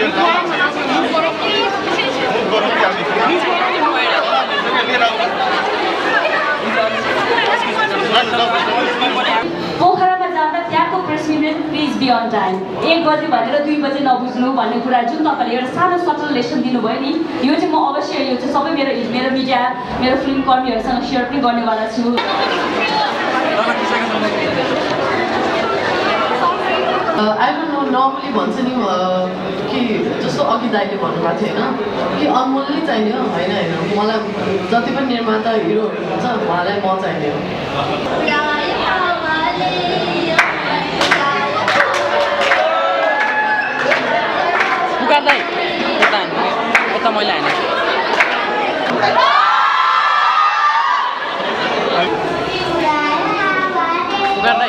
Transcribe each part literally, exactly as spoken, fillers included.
पोखरामा जाँदा त्यहाँको press meet please be on time एक बजे भनेर दुई बजे नबुझ्नु भन्ने कुरा जुन तपाईँले एउटा सानो सटल लेसन दिनुभयो नि यो चाहिँ म अवश्य यो चाहिँ सबै मेरो मेरो मिडिया मेरो फिल्म कर्मीहरूसँग सेयर पनि गर्नेवाला छु। आई डोन्ट नो नर्मली भन्छ नि कि जस्तो अघि दाइले भन्नुभएको थियो होइन कि अनमोल नै चाहिने हो होइन होइन मलाई जति पनि निर्माता हिरोहरू हुन्छ उहाँलाई म चाहिने हो। पुकार्दै यता यता मैले हाने पुकार्दै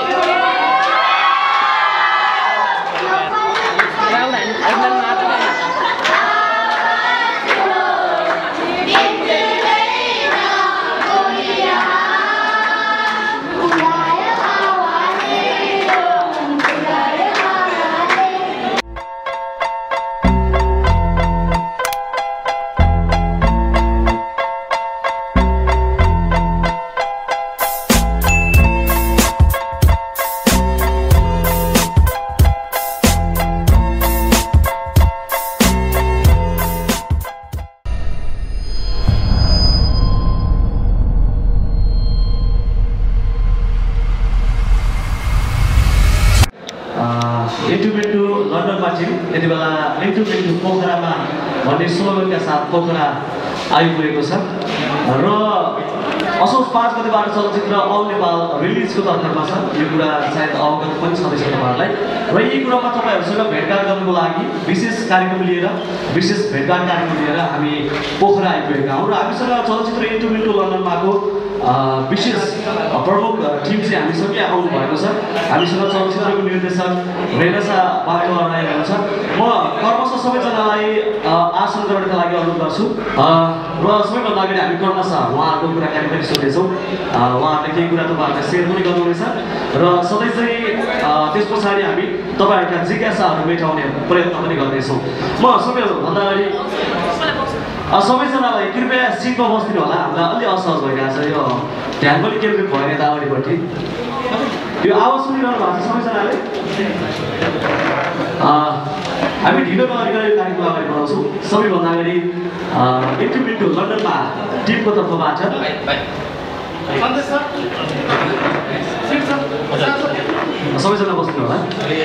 यति बेला मिन्टु मिन्टु पोखरामा भन्ने स्लोगनका साथ पोखरा आइपुगेको छ र असोज पाँच गतेबाट चलचित्र अल नेपाल रिलिजको तर्फमा छ। यो कुरा सायद अवगत पनि छँदैछ तपाईँहरूलाई र यही कुरामा तपाईँहरूसँग भेटघाट गर्नुको लागि विशेष कार्यक्रम लिएर विशेष भेटघाट कार्यक्रम लिएर हामी पोखरा आइपुगेका हौँ र हामीसँग चलचित्र इन्टु मिन्टु लन्डनमाको विशेष प्रमुख टिम चाहिँ हामीसँगै आउनु भएको छ। हामीसँग चलचित्रको निर्देशक रेनसा बाटो राई हुनुहुन्छ। म कर्मश सबैजनालाई आसन ग्रहणका लागि अनुरोध गर्छु र सबैभन्दा अगाडि हामी कर्मश उहाँहरूको कुराकानी पनि सोध्नेछौँ। उहाँहरूले केही कुरा तपाईँहरूलाई सेयर पनि गर्नुहुनेछ र सधैँ चाहिँ त्यस पछाडि हामी तपाईँहरूका जिज्ञासाहरू मेटाउने प्रयत्न पनि गर्नेछौँ। म सबैभन्दा अगाडि सबैजनालाई कृपया सिटमा बस्दिनु होला, हामीलाई अलि असहज भइरहेको छ। यो ध्यान पनि केन्द्रित भएन यतापट्टि। यो आवाज सुनिरहनु भएको छ सबैजनाले। हामी ढिलो नगरिकन यो कार्यक्रम अगाडि बढाउँछौँ। सबैभन्दा अगाडि इन्टु मिन्टु लन्डनमा टिमको तर्फबाट सबैजना बस्नु होला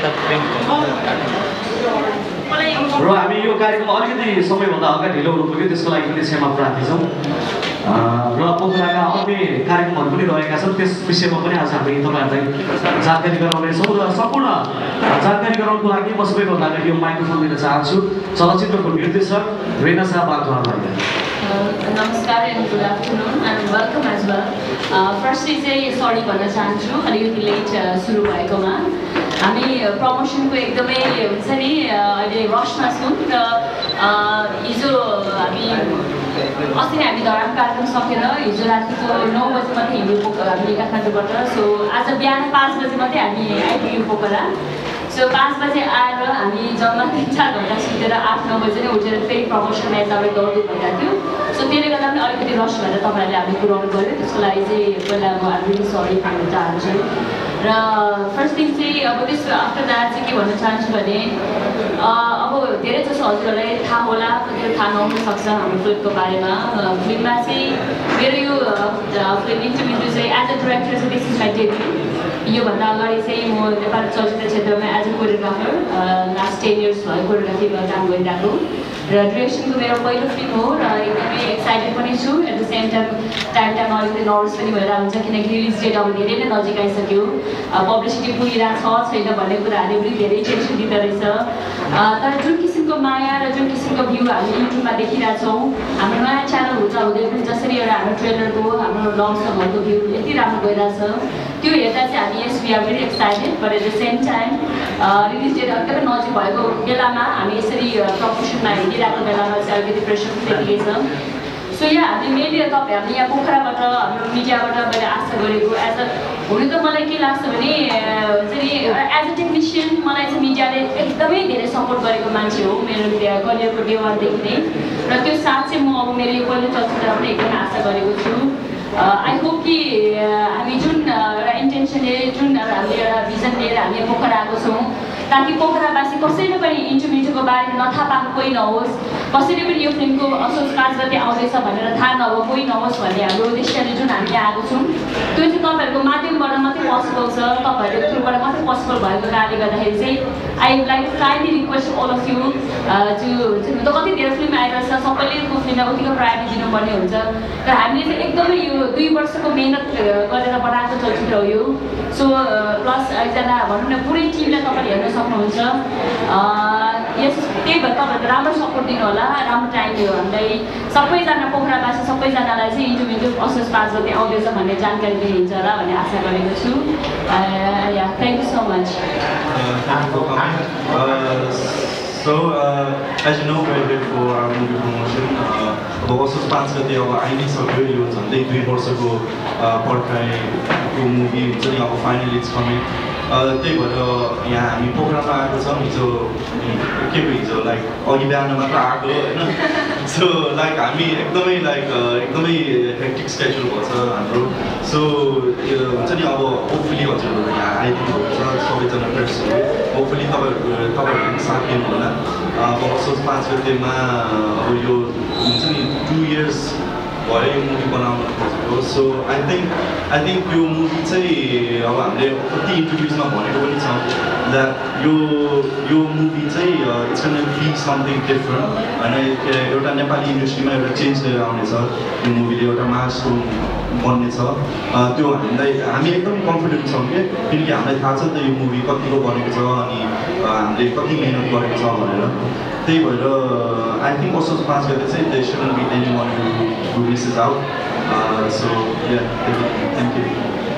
र हामी यो कार्यक्रम अलिकति समयभन्दा अगाडि ढिलो हुनु पुग्यो, त्यसको लागि पनि क्षमा प्रार्थी छौँ। र पोखराका अन्य कार्यक्रमहरू पनि रहेका छन्, त्यस विषयमा पनि आज हामी तपाईँहरूलाई जानकारी गराउनेछौँ र सम्पूर्ण जानकारी गराउनको लागि म सबैभन्दा अगाडि यो माइक्रोफोन दिन चाहन्छु चलचित्रको निर्देशक रेनसा बागवानलाई। नमस्कार and good afternoon and welcome as well. Firstly चाहिँ सरी भन्न चाहन्छु अलिकति लेट सुरु भएकोमा। हामी प्रमोसनको एकदमै हुन्छ नि अहिले रसमा छौँ र हिजो हामी अस्ति नै हामी धरान कार्यक्रम सकेर हिजो रातिको नौ बजी मात्रै हिँड्यौँ पोखरा हामी काठमाडौँबाट। सो आज बिहान पाँच बजी मात्रै हामी आइपुग्यौँ पोखरा। सो पाँच बजे आएर हामी जम्मा तिन चार घन्टा सुतेर आठ नौ बजी नै उठेर फेरि प्रमोसनमा यताबाट दौडी भइरहेको थियो। सो त्यसले गर्दा पनि अलिकति रस भएर तपाईँहरूले हामी पुऱ्याउनु पऱ्यो, त्यसको लागि चाहिँ पहिला म हामी सरी भन्न चाहन्छु। र फर्स्ट थिङ चाहिँ अब त्यस आफ्टर द्याट चाहिँ के भन्न चाहन्छु भने अब धेरै जसो हजुरहरूलाई थाहा होला, त्यो थाहा नहुन सक्छ हाम्रो फिल्मको बारेमा। फिल्ममा चाहिँ मेरो यो फिल्म इन्टु मिन्टु चाहिँ एज अ डिरेक्टर चाहिँ दिस इज माई डेब्यू। योभन्दा अगाडि चाहिँ म नेपाली चलचित्र क्षेत्रमा as a choreographer last ten years भयो कोरियोग्राफीमा काम गरिरहेको र डिरेक्सनको मेरो पहिलो फिल्म हो र एकदमै एक्साइटेड पनि छु। At the same time time टाइममा अलिकति नर्भस पनि भइरहेको हुन्छ किनकि रिलिज डेट अब धेरै नै नजिक आइसक्यो, पब्लिसिटी पुगिरहेको छ छैन भन्ने कुराहरूले पनि धेरै टेन्सन दिँदो रहेछ। तर जुन किसिमको माया र जुन किसिमको भ्यू हामी युट्युबमा देखिरहेछौँ, हाम्रो नयाँ च्यानल हुँदा हुँदै पनि जसरी एउटा हाम्रो ट्रेलरको हाम्रो लङ समयको भ्यू यति राम्रो गइरहेछ त्यो हेर्दा चाहिँ हामी यस we are very excited. But at the same time release date एकदमै नजिक भएको बेलामा हामी यसरी प्रमोसनमा हिँडिरहेको बेलामा चाहिँ अलिकति प्रेसर पनि देखिएको छ। सो यहाँ हामीले मेनली तपाईँहरूले यहाँ पोखराबाट हाम्रो मिडियाबाट मैले आशा गरेको एज अ हुनु त मलाई के लाग्छ भने हुन्छ नि एज अ टेक्निसियन मलाई चाहिँ मिडियाले एकदमै धेरै सपोर्ट गरेको मान्छे हो मेरो करियरको डेवालदेखि नै र त्यो साथ चाहिँ म अब मेरो यो पहिलो चलचित्र पनि एकदमै आशा गरेको छु आई होप कि हामी जुन एउटा इन्टेन्सनले जुन हामीले एउटा भिजन लिएर हामी पोखरा आएको छौँ ताकि पोखरावासी कसैले पनि इन्टरमिडिएटको बारेमा नथाहा पाएको कोही नहोस् कसैले पनि यो फिल्मको असोज पाँच गते आउँदैछ भनेर थाहा नभएको कोही नहोस् भन्ने हाम्रो उद्देश्यले जुन हामी आएको छौँ त्यो चाहिँ तपाईँहरूको माध्यमबाट मात्रै पोसिबल छ तपाईँहरूको थ्रुबाट मात्रै पोसिबल भएको कारणले गर्दाखेरि चाहिँ I would like kindly request all of you to त कति धेरै फिल्म आइरहेछ सबैले त्यो फिल्मलाई उतिकै प्रायोरिटी दिनुपर्ने हुन्छ तर हामीले चाहिँ एकदमै यो दुई वर्षको मेहनत गरेर बनाएको चलचित्र हो यो सो प्लस एकजना भनौँ न पुरै टिमलाई तपाईँले हेर्न सक्नुहुन्छ यस त्यही भएर तपाईँहरूको राम्रो सपोर्ट दिनु होला राम्रो टाइम दियो हामीलाई सबैजना पोखरावासी सबैजनालाई चाहिँ इन्टरमिडिएट असोज पाँच गते आउँदैछ भन्ने जानकारी दिनुहुन्छ होला भन्ने आशा गरेको छु yeah thank you so much So, uh, as you know, we're here for our movie promotion. अब असोज पाँच गते अब आइ नै सक्यो यो झन्डै दुई वर्षको पर्खाइको मुभी हुन्छ नि अब फाइनली इट्स कमिङ त्यही भएर यहाँ हामी पोखरामा आएको छौँ हिजो के पो हिजो लाइक अघि बिहान मात्र आएको होइन सो लाइक हामी एकदमै लाइक एकदमै हेक्टिक स्केड्युल भएको छ हाम्रो सो हुन्छ नि अब होपफुली हजुरहरू यहाँ आइदिनु हुन्छ सबैजना फ्रेन्ड्सहरू होपफुली तपाईँहरू तपाईँहरू साथ दिनु होला अब असोज पाँच गतेमा अब यो हुन्छ नि टु इयर्स भयो यो मुभी बनाउन खोजेको so I think I think यो मुभी चाहिँ अब हामीले कति इन्टरभ्युजमा भनेको पनि छ द्याट यो यो मुभी चाहिँ it's can be something different होइन एउटा नेपाली इन्डस्ट्रीमा एउटा चेन्ज लिएर आउनेछ यो मुभीले एउटा मास्टोन बन्नेछ त्यो हामीलाई हामी एकदमै कन्फिडेन्ट छौँ कि किनकि हामीलाई थाहा छ नि त यो मुभी कतिको बनेको छ अनि हामीले कति मिहिनेत गरेको छ भनेर त्यही भएर आई थिङ्क असोज पाँच गते चाहिँ they shouldn't be anyone who misses out so yeah thank you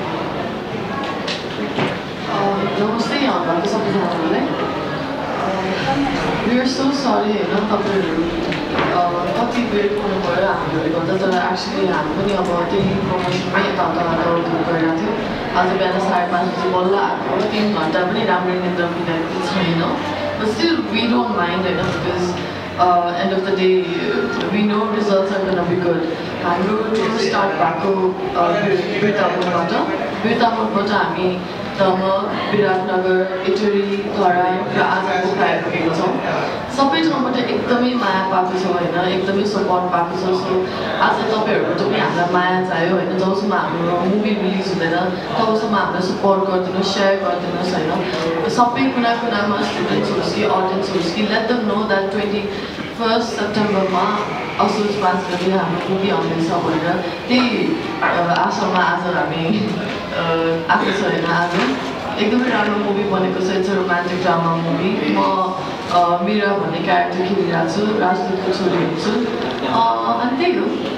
नमस्ते यहाँ भएको सबैजनालाई वी आर सो सरी होइन तपाईँहरू कति वेट गर्नुभयो हामीले गर्दा तर एक्चुली हामी पनि अब त्यही प्रमोसनमै यताउता दौडधुप गरिरहेको थियो आज बिहान साढे पाँच बजी बल्ल आएको तिन घन्टा पनि राम्रो निद्रा मिलाएको छैन but still we don't mind होइन because end of the day we know results are gonna be good हाम्रो टुर स्टार्ट भएको बिर्तापुरबाट बिर्तापुरबाट हामी दम विराटनगर इटरी खराई र आज पोखरा आइपुगेको छौँ सबै ठाउँबाट एकदमै माया पाएको छ होइन एकदमै सपोर्ट पाएको छ सो आज तपाईँहरूको पनि हामीलाई माया चाहियो होइन जबसम्म हाम्रो मुभी रिलिज हुँदैन तबसम्म हामीलाई सपोर्ट गरिदिनुहोस् सेयर गरिदिनुहोस् होइन सबै कुना कुनामा स्टुडेन्ट्स होस् कि अडियन्स होस् कि let them know that twenty first सेप्टेम्बरमा असोज पाँच गते हाम्रो मुभी आउँदैछ भनेर त्यही आशामा आज हामी आएको छ होइन आज एकदमै राम्रो मुभी बनेको छ इट्स रोमान्टिक ड्रामा मुभी म मिरा भन्ने क्यारेक्टर खेलिरहेको छु राजदूतको छोरी हुन्छु अनि त्यही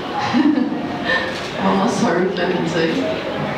हो म सरुटलाई दिन्छ है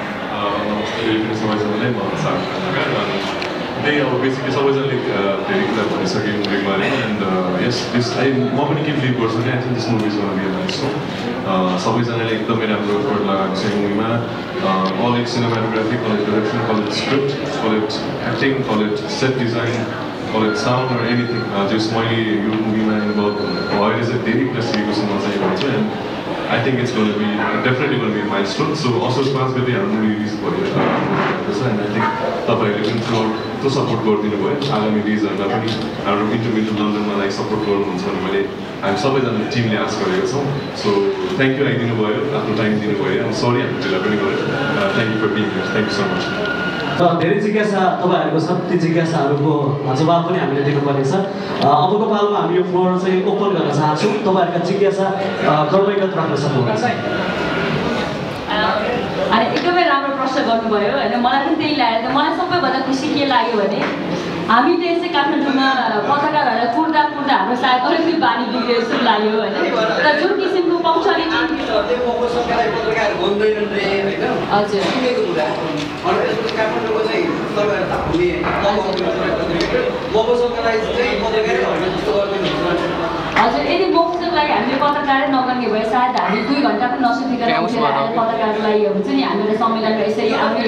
त्यही अब बेसिकली सबैजनाले धेरै कुरा भनिसके मुभीको बारेमा एन्ड यस दिस आई म पनि के बिलिभ गर्छु कि I think this movie is realize so सबैजनाले एकदमै राम्रो एफर्ट लगाएको छ यो मुभीमा call it cinematography call it direction call it script call it acting call it set design call it sound र एनिथिङ जस मैले यो मुभीमा इन्भल्भ अहिले चाहिँ धेरै कुरा सिकेको छु म चाहिँ भन्छु and I think it's going to be uh, definitely going to be a milestone. So also पाँच गते हाम्रो मुभी रिलिज भयो एन्ड आई थिङ्क तपाईँहरूले पनि थ्रुआउट त्यो सपोर्ट गरिदिनु भयो आगामी रिलिजहरूलाई पनि हाम्रो इन्टरमिडिएट लन्डनमा लाइक सपोर्ट गर्नुहुन्छ भने मैले हामी सबैजना टिमले आश गरेको छौँ सो थ्याङ्क यू आइदिनु भयो आफ्नो टाइम दिनुभयो एन्ड सरी हामी त्यसलाई पनि गऱ्यो thank you for being here thank you so much धेरै जिज्ञासा तपाईँहरूको छ ती जिज्ञासाहरूको जवाब पनि हामीले दिनुपर्ने छ अबको पालमा हामी यो फ्लोर चाहिँ ओपन गर्न चाहन्छौँ तपाईँहरूका जिज्ञासा कर्मैगत राख्न सक्नुहुन्छ अनि एकदमै राम्रो प्रश्न गर्नुभयो होइन मलाई पनि त्यही लाग्यो मलाई सबैभन्दा खुसी के लाग्यो भने हामीले चाहिँ काठमाडौँमा पत्रकारहरूलाई कुर्दा कुर्दा हाम्रो सायद अलिकति बानी बिग्रियो जस्तो लाग्यो होइन र जुन किसिमको पङ्क्चुअलिटी हजुर हजुर यदि मोक्सको लागि हामीले पत्रकारै नगर्ने भए सायद हामी दुई घन्टा पनि नसुतिकन उठेर आएर पत्रकारलाई हुन्छ नि हामी एउटा सम्मेलन यसरी हामीले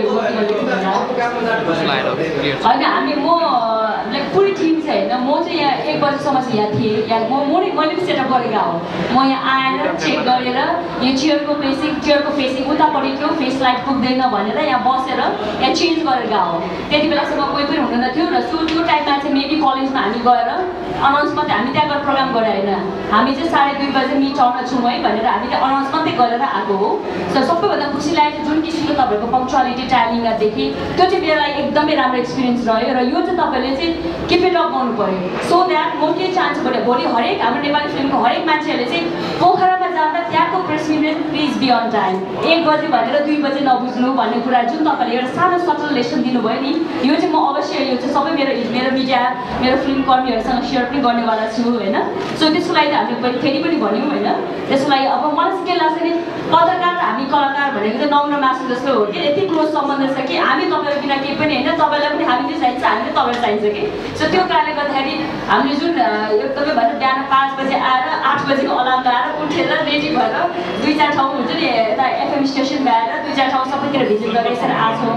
होइन हामी म लाइक पुरै टिम चाहिँ होइन म चाहिँ यहाँ एक बजीसम्म चाहिँ यहाँ थिएँ यहाँ म मैले मैले पनि सेटअप गरेको हो म यहाँ आएर चेक गरेर यो चेयरको फेसिङ चेयरको फेसिङ उतापट्टि थियो फेस लाइट पुग्दैन भनेर यहाँ बसेर यहाँ चेन्ज गरेर हो त्यति बेलासम्म कोही पनि हुँदैन थियो र सो त्यो टाइममा चाहिँ मेबी कलेजमा हामी गएर अनाउन्स मात्रै हामी त्यहाँ गएर प्रोग्राम गरे होइन हामी चाहिँ साढे दुई बजे मिट आउन छौँ है भनेर हामीले अनाउन्स मात्रै गरेर आएको हो सो सबैभन्दा खुसी लागेको जुन किसिमको तपाईँहरूको पङ्क्चुअलिटी टाइमिङदेखि त्यो चाहिँ मेरो लागि एकदमै राम्रो एक्सपिरियन्स रह्यो र यो चाहिँ तपाईँले चाहिँ किप इट अप गर्नु पऱ्यो सो द्याट म के चाहन्छु भने भोलि हरेक हाम्रो नेपाली फिल्मको हरेक मान्छेहरूले चाहिँ पोखरामा जाँदा त्यहाँको press meet please be on time एक बजे भनेर दुई बजे नबुझ्नु भन्ने कुरा जुन तपाईँले एउटा सानो सटल लेसन दिनुभयो नि यो चाहिँ म अवश्य यो चाहिँ सबै मेरो मेरो मिडिया मेरो फिल्म कर्मीहरूसँग सेयर पनि गर्नेवाला छु होइन सो त्यसको लागि त हामीले फेरि पनि भन्यौँ होइन त्यसको लागि अब मलाई चाहिँ के लाग्छ नि पत्रकार र हामी कलाकार भनेको चाहिँ नौलो मासु जस्तो हो कि यति क्लोज सम्बन्ध छ कि हामी तपाईँहरू बिना केही पनि होइन तपाईँलाई पनि हामीले चाहिन्छ हामीले तपाईँलाई चाहिन्छ कि सो त्यो कारणले गर्दाखेरि हामीले जुन एकदमै भएर बिहान पाँच बजी आएर आठ बजीको अलार्म लगाएर उठेर रेडी भएर दुई चार ठाउँ हुन्छ नि यता एफएम स्टेसनमा आएर दुई चार ठाउँ सबैतिर भिजिट गरेर यसरी आएको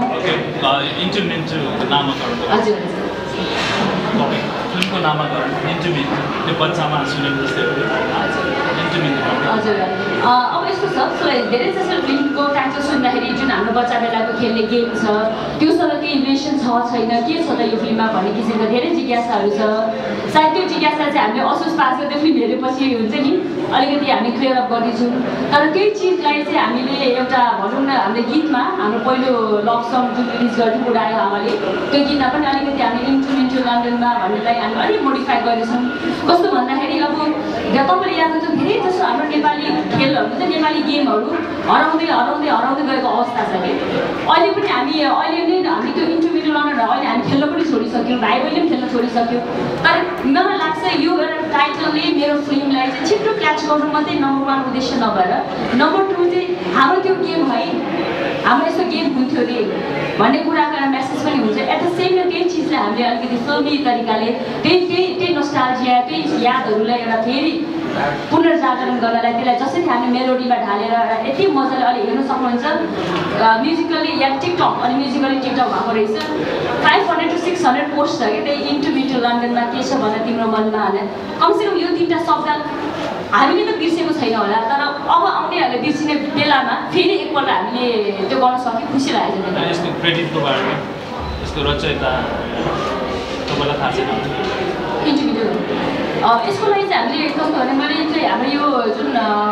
हजुर फिल्मको नामाकरण इन्टु मिन्टु त्यो बच्चामा सुनेको जस्तै हजुर अब यस्तो छ धेरै जस्तो फिल्मको टाइटल सुन्दाखेरि जुन हाम्रो बच्चा बेलाको खेल्ने गेम छ त्योसँग केही इन्भेसन छ छैन के छ त यो फिल्ममा भन्ने किसिमको धेरै जिज्ञासाहरू छ सायद त्यो जिज्ञासा चाहिँ हामीले असोज पास गर्दै फिल्म हेरेपछि हुन्छ नि अलिकति हामी क्लियर अप गर्दैछौँ तर त्यही चिजलाई चाहिँ हामीले एउटा भनौँ न हाम्रो गीतमा हाम्रो पहिलो लभ सङ जुन रिलिज गर्थ्यौँ उडायो आमाले त्यो गीतमा पनि अलिकति हामी इन्टु मिन्टु लन्डनमा भन्नेलाई हामी अलिक मोडिफाई गरेछौँ कस्तो भन्दाखेरि अब तपाईँले याद गर्छ धेरै जस्तो हाम्रो नेपाली खेलहरू चाहिँ नेपाली गेमहरू हराउँदै हराउँदै हराउँदै गएको अवस्था छ कि अहिले पनि हामी अहिले नै हामी त्यो इन्टु मिन्टु लन्डनहरू अहिले हामी खेल्न पनि छोडिसक्यौँ भाइ बहिनीले पनि खेल्न छोडिसक्यौँ तर मलाई लाग्छ यो एउटा टाइटलले मेरो फिल्मलाई चाहिँ छिटो क्याच गर्नु मात्रै नम्बर वान उद्देश्य नभएर नम्बर टू चाहिँ हाम्रो त्यो गेम है हाम्रो यस्तो गेम हुन्थ्यो अरे भन्ने कुराको एउटा मेसेज पनि हुन्छ एट द सेम टाइम त्यही चिजलाई हामीले अलिकति फिल्मी तरिकाले त्यही त्यही त्यही नोस्टाल्जिया त्यही यादहरूलाई एउटा फेरि पुनर्जागरण गर्नलाई त्यसलाई जसरी हामी मेलोडीमा ढालेर यति मजाले अहिले हेर्नु सक्नुहुन्छ म्युजिकली या टिकटक अनि म्युजिकली टिकटक भएको रहेछ five hundred to six hundred post छ कि त्यही इन्टु मिन्टु लन्डनमा के छ भने तिम्रो मनमा भने कमसेकम यो तिनवटा शब्द हामीले त बिर्सेको छैन होला तर अब आउनेहरूले बिर्सिने बेलामा फेरि एकपल्ट हामीले त्यो गर्न सक्यो खुसी लागेको छ यसको क्रेडिटको बारेमा यसको रचयिता तपाईँलाई थाहा छैन यसको लागि चाहिँ हामीले कस्तो भने मैले चाहिँ हाम्रो यो जुन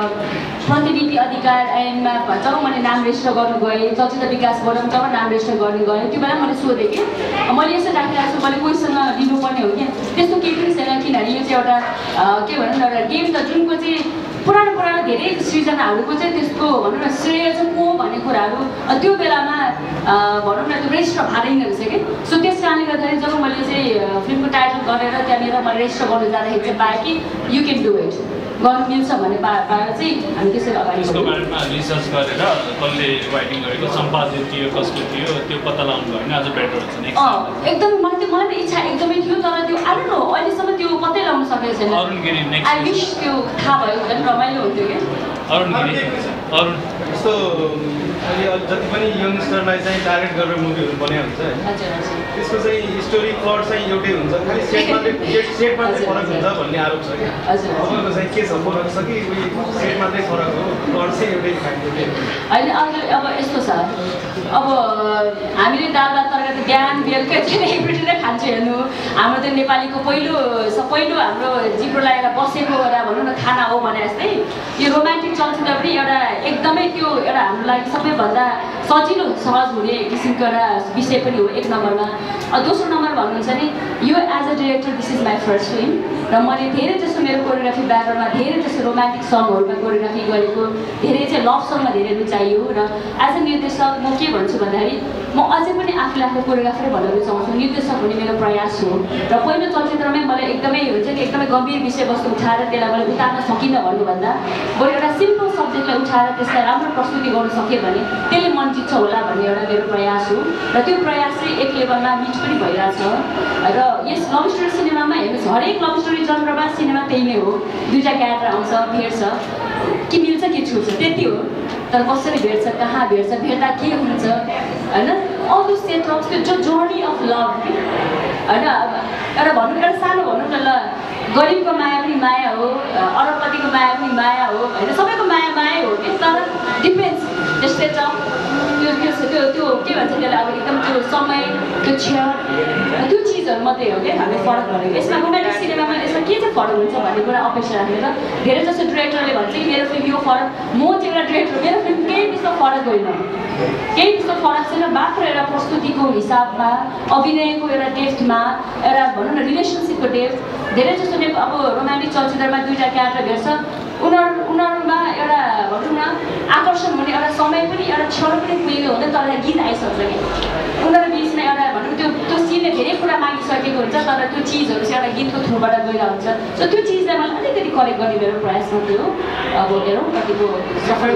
प्रतिनिधि अधिकार ऐनमा जब मैले नाम रेजिस्टर गर्नु गएँ चलचित्र विकास बोर्डमा जब नाम रेजिस्टर गर्नु गएँ त्यो बेला मैले सोधेँ कि मैले यसो राखिरहेको छु मैले कोहीसँग लिनुपर्ने हो कि त्यस्तो केही पनि छैन किनभने यो चाहिँ एउटा के भनौँ न एउटा गेम त जुनको चाहिँ पुरानो पुरानो धेरै सृजनाहरूको चाहिँ त्यसको भनौँ न श्रेय चाहिँ को भन्ने कुराहरू त्यो बेलामा भनौँ न त्यो रेजिस्टर भएन रहेछ कि सो त्यस कारणले गर्दाखेरि जब मैले चाहिँ फिल्मको टाइटल गरेर त्यहाँनिर मैले रेजिस्टर गर्नु जाँदाखेरि चाहिँ पाएँ कि यु क्यान डु इट गर्नु मिल्छ भन्ने पा पाएर चाहिँ हामी त्यसरी अगाडि त्यसको बारेमा रिसर्च गरेर कसले राइटिङ गरेको सम्पादित थियो कसको थियो त्यो पत्ता लगाउनु भयो भने अझ बेटर हुन्छ एकदमै मलाई त्यो मलाई इच्छा एकदमै थियो तर त्यो आएर न अहिलेसम्म त्यो पत्तै लगाउन सकेको छैन Arun Giri next I wish त्यो थाहा भयो भने रमाइलो हुन्थ्यो कि अरुण गिरी अरुण यस्तो अहिले जति पनि यङ्गस्टरलाई चाहिँ टार्गेट गरेर मुभीहरू बनाएको हुन्छ होइन त्यसको चाहिँ स्टोरी प्लट चाहिँ एउटै हुन्छ खालि सेटमा चाहिँ सेटमा चाहिँ फरक हुन्छ भन्ने आरोप छ क्या तपाईँको चाहिँ के छ फरक छ कि उयो सेटमा चाहिँ फरक हो प्लट चाहिँ एउटै खालको अहिले अहिले अब यस्तो छ अब हामीले दाल भात तरकारी बिहान बेलुका चाहिँ एकपट्टि नै खान्छ हेर्नु हाम्रो त्यो नेपालीको पहिलो पहिलो हाम्रो जिब्रो लागेर बसेको एउटा भनौँ न खाना हो भने जस्तै यो रोमान्टिक चलचित्र पनि एउटा एकदमै त्यो एउटा हाम्रो लागि सबैभन्दा सजिलो सहज हुने किसिमको एउटा विषय पनि हो एक नम्बरमा दोस्रो नम्बर भन्नुहुन्छ नि यो as a director this is my first film र मैले धेरै जस्तो मेरो कोरियोग्राफी ब्याकग्राउन्डमा धेरै जस्तो रोमान्टिक सङहरूमा कोरियोग्राफी गरेको धेरै चाहिँ लभ सङमा धेरै रुचाइयो र एज अ निर्देशक म के भन्छु भन्दाखेरि म अझै पनि आफूले आफ्नो कोरियोग्राफरै भन्न रुचाउँछु निर्देशक हुने मेरो प्रयास हो र पहिलो चलचित्रमै मलाई एकदमै हुन्छ कि एकदमै गम्भीर विषयवस्तु उठाएर त्यसलाई मैले उतार्न सकिनँ भन्नुभन्दा बरु एउटा सिम्पल सब्जेक्टलाई उठाएर त्यसलाई राम्रो प्रस्तुति गर्न सकेँ भने त्यसले मन जित्छ होला भन्ने एउटा मेरो प्रयास हो र त्यो प्रयास चाहिँ एक लेभलमा मिट पनि भइरहेछ र यस लभ स्टोरी सिनेमामा हेर्नुहोस् हरेक लभ स्टोरी स्टोरी जनरमा सिनेमा त्यही नै हो, दुईवटा क्यारेक्टर आउँछ भेट्छ, के मिल्छ के छुट्छ त्यति हो। तर कसरी भेट्छ, कहाँ भेट्छ, भेट्दा के हुन्छ होइन, अल दो सेटअप्स त्यो जो जर्नी अफ लभ होइन। एउटा भनौँ एउटा सानो भनौँ न ल, गरिबको माया पनि माया हो, अरबपतिको माया पनि माया हो होइन, सबैको माया माया हो कि, तर डिपेन्ड्स त्यो सेटअप त्यो त्यो त्यो त्यो के भन्छ त्यसलाई अब एकदम त्यो समय त्यो क्षण त्यो चिजहरू मात्रै हो कि हामीले फरक गरेको। यसमा रोमान्टिक सिनेमामा यसमा के चाहिँ फरक हुन्छ भन्ने कुरा अपेक्षा राखेर धेरै जस्तो डिरेक्टरले भन्छ कि मेरो फिल्म यो फरक, म चाहिँ एउटा डिरेक्टर, मेरो फिल्म केही त्यस्तो फरक होइन, केही त्यस्तो फरक छैन, मात्र एउटा प्रस्तुतिको हिसाबमा, अभिनयको एउटा डेप्थमा, एउटा भनौँ न रिलेसनसिपको डेप्थ। धेरै जस्तो ने अब रोमान्टिक चलचित्रमा दुईवटा क्यारेक्टर भेट्छ, उनीहरू उनीहरूमा एउटा भनौँ न आकर्षण हुने एउटा समय पनि एउटा क्षण पनि पुगेको हुँदैन, तर गीत आइसक्छ कि उनीहरू बिचमा एउटा भनौँ त्यो त्यो सिनले धेरै कुरा मागिसकेको हुन्छ, तर त्यो चिजहरू चाहिँ एउटा गीतको थ्रुबाट गइरहेको हुन्छ। सो त्यो चिजलाई मैले अलिकति करेक्ट गर्ने मेरो प्रयास मात्रै हो। अब हेरौँ कतिको सफल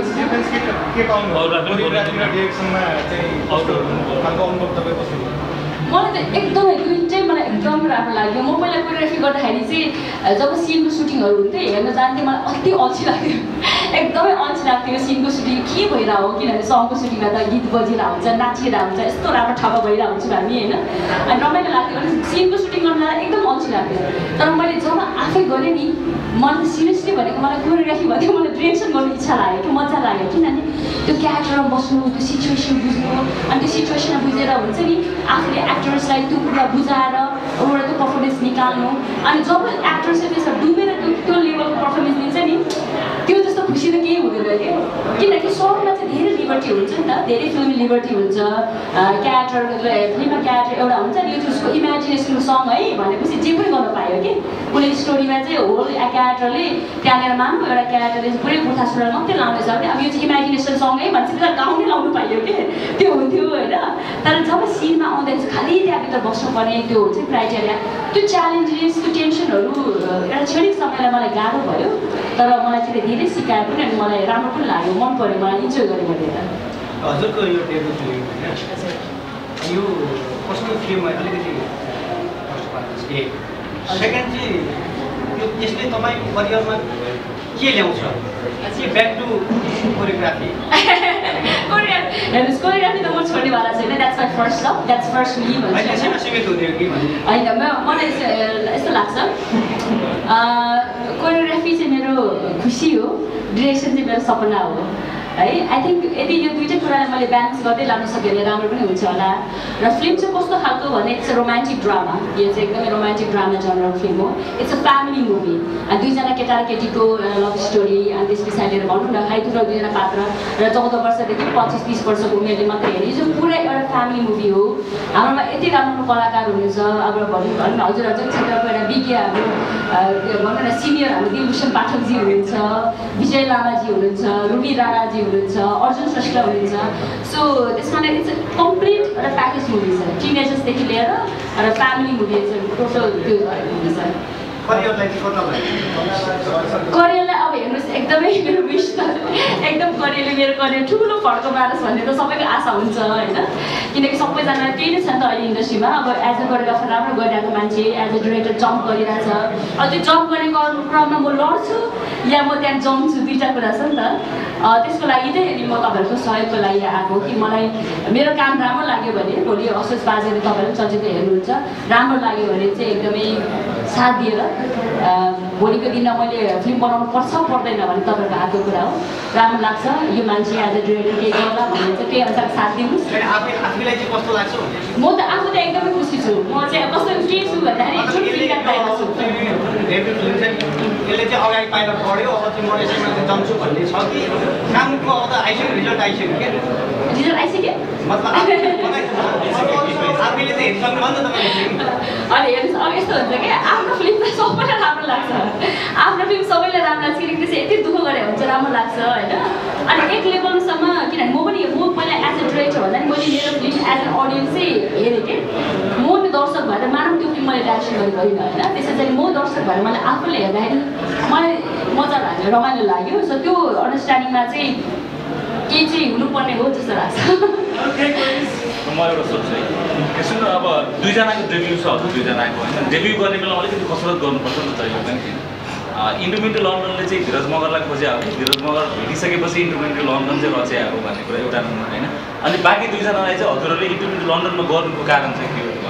मलाई त एकदमै दुइटै मलाई एकदम राम्रो लाग्यो। म पहिला कोरियोग्राफी गर्दाखेरि चाहिँ जब सिनको सुटिङहरू हुन्थ्यो हेर्न जान्थेँ, मलाई अति अल्छी लाग्थ्यो, एकदमै अल्छी लाग्थ्यो सिनको सुटिङ के भइरहेको हो, किनभने सङको सुटिङमा त गीत बजिरहेको हुन्छ, नाचिरहेको हुन्छ, यस्तो राम्रो ठाउँमा भइरहेको हुन्छौँ हामी होइन, अनि रमाइलो लाग्थ्यो। अनि सिनको सुटिङ गर्न जाँदा एकदम अल्छी लाग्थ्यो, तर मैले जब आफै गरेँ नि, मलाई सिरियसली भनेको मलाई कोरियोग्राफी भनेको मलाई डिरेक्सन गर्नु इच्छा लाग्यो कि मजा लाग्यो, किनभने त्यो क्यारेक्टरमा बस्नु, त्यो सिचुएसन बुझ्नु, अनि त्यो सिचुएसनमा बुझेर हुन्छ नि आफूले एक्टर्सलाई त्यो कुरा बुझाएर उनीबाट त्यो पर्फर्मेन्स निकाल्नु। अनि जब एक्टर्सले त्यसमा डुबेर त्यो त्यो लेभलको पर्फर्मेन्स दिन्छ नि, त्यो जस्तो खुसी त केही हुँदैन कि, किनकि सरमा चाहिँ धेरै लिबर्टी हुन्छ नि त, धेरै फिल्मी लिबर्टी हुन्छ। क्यारेक्टर फिल्ममा क्यारेक्टर एउटा हुन्छ नि, यो चाहिँ उसको इमेजिनेसनको सङ है भनेपछि जे पनि गर्न पायो कि, कुनै स्टोरीमा चाहिँ होल क्यारेक्टरले त्यहाँनिर मान्नु एउटा क्यारेक्टरले पुरै कुर्ता सुरुवाल मात्रै लाउँदैछ भने अब यो चाहिँ इमेजिनेसन सङ है भनेपछि त्यसलाई गाउनै लाउनु पाइयो कि, त्यो हुन्थ्यो होइन। तर जब सिनमा आउँदाखेरि खालि त्यहाँभित्र बस्नुपर्ने त्यो हुन्छ क्राइटेरिया, त्यो च्यालेन्जेस, त्यो टेन्सनहरू एउटा क्षणिक समयलाई मलाई गाह्रो भयो, तर मलाई चाहिँ धेरै सिकायो पनि अनि मलाई राम्रो पनि लाग्यो, मन पऱ्यो, मलाई इन्जोय गरेँ मैले। हजुरको यो डेब्यु फिल्म यो कस्तो फिल्ममा अलिकति एक सेकेन्ड चाहिँ यो यसले तपाईँको करियरमा के ल्याउँछ, ब्याक टु कोरियोग्राफी? हेर्नुहोस् कोरियोग्राफी त म छोड्नेवाला छैन, that's my first love, that's first me भन्छ होइन। मलाई यस्तो लाग्छ कोरियोग्राफी चाहिँ मेरो खुसी हो, डिरेक्सन चाहिँ मेरो सपना हो है। आई थिङ्क यदि यो दुइटै कुरालाई मैले ब्यालेन्स गर्दै लानु सक्यो भने राम्रो पनि हुन्छ होला। र फिल्म चाहिँ कस्तो खालको भने इट्स अ रोमान्टिक ड्रामा, यो चाहिँ एकदमै रोमान्टिक ड्रामा जनरल फिल्म हो। इट्स अ फ्यामिली मुभी, अनि दुईजना केटा र केटीको लभ स्टोरी, अनि त्यस पछाडि भनौँ न खाइतुरो दुईजना पात्र र चौध वर्षदेखि पच्चिस तिस वर्षको उमेरले मात्रै हेर्ने, यो पुरै एउटा फ्यामिली मुभी हो। हाम्रोमा यति राम्रो कलाकार हुनुहुन्छ, अब भनौँ भनौँ हजुर हजुर क्षेत्रको एउटा विज्ञ हाम्रो भनौँ न सिनियर हाम्रो दिलभूषण पाठकजी हुनुहुन्छ, विजय लामाजी हुनुहुन्छ, रुबी राणाजी हुनुहुन्छ, अर्जुन श्रेष्ठ हुनुहुन्छ। सो त्यसमा इट्स अ कम्प्लिट एउटा प्याकेज मुभी छ, टिनेजर्सदेखि लिएर एउटा फ्यामिली मुभी छ, टोटल त्यो मुभी छ। करियरलाई अब हेर्नुहोस् एकदमै मेरो विश त एकदम करियरले मेरो करियर ठुलो फड्को मारोस् भन्ने त सबैको आशा हुन्छ होइन, किनकि सबैजना त्यही नै छ नि त अहिले इन्डस्ट्रीमा। अब एज अ कोरियोग्राफर राम्रो गरिरहेको मान्छे, एज अ डिरेक्टर जम्प गरिरहेछ, अब त्यो जम्प गरेको क्रममा म लड्छु या म त्यहाँ जम्छु, दुईवटा कुरा छ नि त। त्यसको लागि चाहिँ म तपाईँहरूको सहयोगको लागि आएको कि मलाई मेरो काम राम्रो लाग्यो भने भोलि असोज बाजेले तपाईँहरू चलचित्र हेर्नुहुन्छ, राम्रो लाग्यो भने चाहिँ एकदमै साथ दिएर भोलिको दिनमा मैले फिल्म बनाउनु पर्छ पर्दैन भने तपाईँहरूको हातको कुरा हो। राम्रो लाग्छ यो मान्छे एज अ डिरेक्टर केही गर्ला भने चाहिँ त्यही अनुसार साथ दिनुहोस्। म त आफू त एकदमै खुसी छु, म चाहिँ कस्तो के छु भन्दाखेरि यसले चाहिँ अगाडि पाइला पढ्यो, अब चाहिँ म यसैमा चाहिँ जम्छु भन्ने छ कि कामको अब त आइसक्यो, रिजल्ट आइसक्यो क्या, रिजल्ट आइसक्यो मतलब आफैले चाहिँ हेर्नु सक्नु नि तपाईँले। अनि हेर्नुहोस् अब यस्तो हुन्छ क्या, आफ्नो फिल्म त सबैलाई राम्रो लाग्छ, आफ्नो फिल्म सबैलाई राम्रो लाग्छ, किनकि त्यसै यति दुःख गरे हुन्छ राम्रो लाग्छ होइन। अनि एक लेभलसम्म किनभने म पनि म पहिला एज अ डिरेक्टर भन्दा नि मैले मेरो फिल्म एज एन अडियन्स चाहिँ हेरेँ कि, म नि दर्शक भएर मानव त्यो फिल्म मैले डाइरेक्सन गरेको होइन होइन, त्यसैले म दर्शक भएर मैले आफूले हेर्दाखेरि मलाई मजा लाग्यो, रमाइलो लाग्यो। सो त्यो अन्डरस्ट्यान्डिङमा चाहिँ केही चाहिँ हुनुपर्ने हो जस्तो लाग्छ। म एउटा सोध्छु है, यसो अब दुईजनाको डेब्यू छ हजुर दुईजनाको होइन डेब्यू गर्ने बेला अलिकति कसरत गर्नुपर्छ नि त यो पनि इन्टरमिन्टु लन्डनले चाहिँ धीरज मगरलाई खोजे हो धीरज मगर भेटिसकेपछि इन्टरमिन्टु लन्डन चाहिँ रचे हो भन्ने कुरा एउटा नम्बर होइन अनि बाँकी दुईजनालाई चाहिँ हजुरहरूले इन्टरमिन्टु लन्डनमा गर्नुको कारण चाहिँ के हो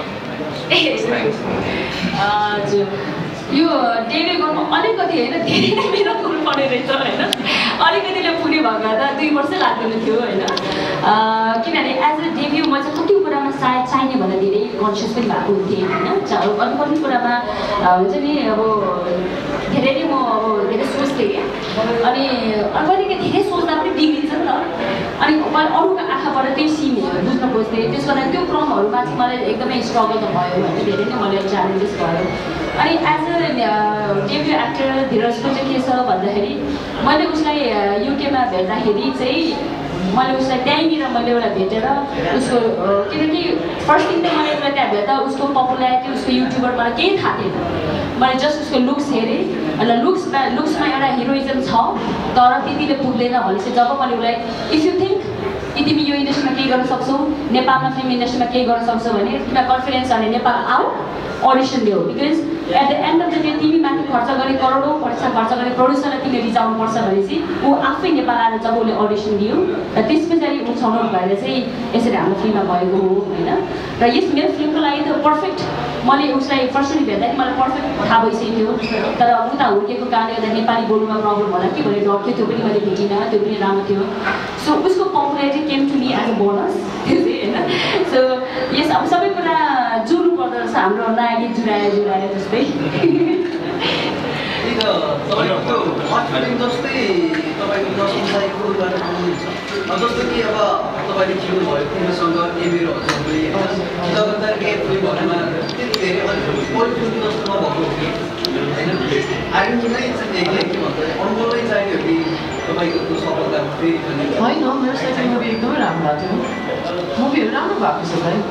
हजुर यो डेब्यू गर्नु अलिकति होइन धेरै नै मिहिनेत गर्नु पर्ने रहेछ होइन अलिकतिले पुग्ने भएको त दुई वर्ष लाग्दैन थियो होइन किनभने एज अ डेब्यू म चाहिँ कति कुरामा सायद चाहिने भन्दा धेरै कन्सियस पनि भएको हुन्थेँ होइन अरू कति कुरामा हुन्छ नि अब धेरै नै म अब धेरै सोच्थेँ क्या अनि कहिले धेरै सोच्दा पनि बिग्रिन्छ नि त अनि मैले अरूको आँखाबाट त्यही सिन बुझ्न खोज्थेँ त्यसको लागि त्यो क्रमहरूमा चाहिँ मलाई एकदमै स्ट्रगल त भयो होइन धेरै नै मलाई च्यालेन्जेस भयो अनि एज अ डेब्यू एक्टर धीरजको चाहिँ के छ भन्दाखेरि मैले उसलाई युकेमा भेट्दाखेरि चाहिँ मैले उसलाई त्यहीँनिर मैले एउटा भेटेर उसको किनकि फर्स्ट थिङ त मैले उसलाई त्यहाँ भेट्दा उसको पपुलारिटी उसको युट्युबर मलाई केही थाहा थिएन मैले जस्ट उसको लुक्स हेरेँ अनि लुक्समा लुक्समा एउटा हिरोइजम छ तर त्यतिले पुग्दैन भनेपछि जब मैले उसलाई इफ यु थिङ्क कि तिमी यो इन्डस्ट्रीमा केही गर्न सक्छौ नेपालमा फिल्म इन्डस्ट्रीमा केही गर्न सक्छौ भने तिमीलाई कन्फिडेन्स छ भने नेपाल आऊ अडिसन दियो because at the end of the day तिमी माथि खर्च गरे करोडौँ पैसा खर्च गरे प्रड्युसरलाई तिमीले रिजाउनुपर्छ भनेपछि ऊ आफै नेपाल आएर जब उसले अडिसन दियो र त्यस पछाडि ऊ छनौट भएर चाहिँ यसरी हाम्रो फिल्ममा भएको हो होइन र यस मेरो फिल्मको लागि त पर्फेक्ट मैले उसलाई पर्सनली भेट्दाखेरि मलाई पर्फेक्ट थाहा भइसकेको थियो तर उता हुर्केको कारणले गर्दा नेपाली बोल्नुमा प्रब्लम होला कि भनेर डर थियो त्यो पनि मैले भेटिनँ त्यो पनि राम्रो थियो सो उसको popularity came to me as a bonus त्यो चाहिँ होइन सो यस अब सबै कुरा जुर्नु पर्दो रहेछ हाम्रो नयाँ गीत जुरायो जुरायो जस्तै जस्तै तपाईँको नसंसारको गर्न आउनुहुन्छ जस्तो कि अब तपाईँले खेल्नुभयो तिमीसँग एबेर हजुरले जगन्दारकै फिल्महरूमा त्यति धेरै अलिक फिल्म जस्तो नभएको हो कि होइन आर्मी नै एक्लै के भन्छ अनुभवै चाहियो कि तपाईँको त्यो सफलता फेरि पनि होइन मेरो सेकेन्ड मुभी एकदमै राम्रो भएको थियो मुभीहरू राम्रो भएको छ भाइ